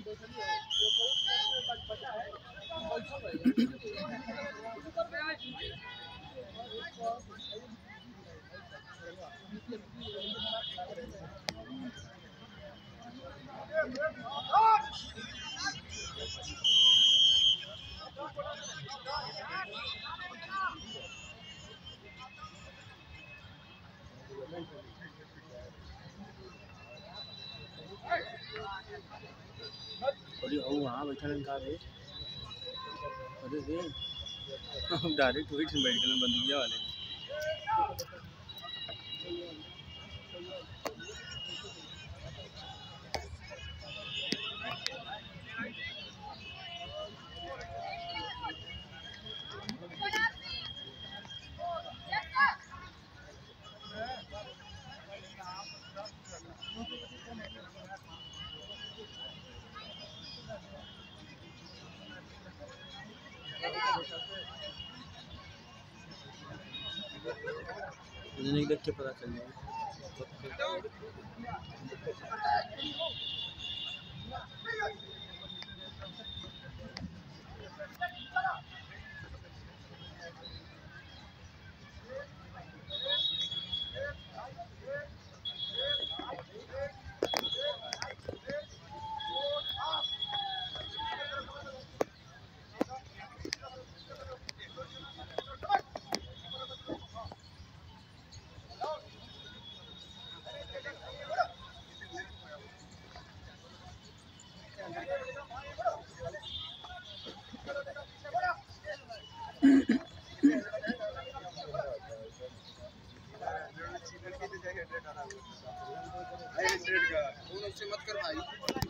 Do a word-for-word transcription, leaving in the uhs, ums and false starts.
वहाँ बैठा इनका भी अरे रे डायरेक्ट वही बैठ गए बंदूकिया वाले नहीं देख के पता चल जाएगा। मत कर भाई।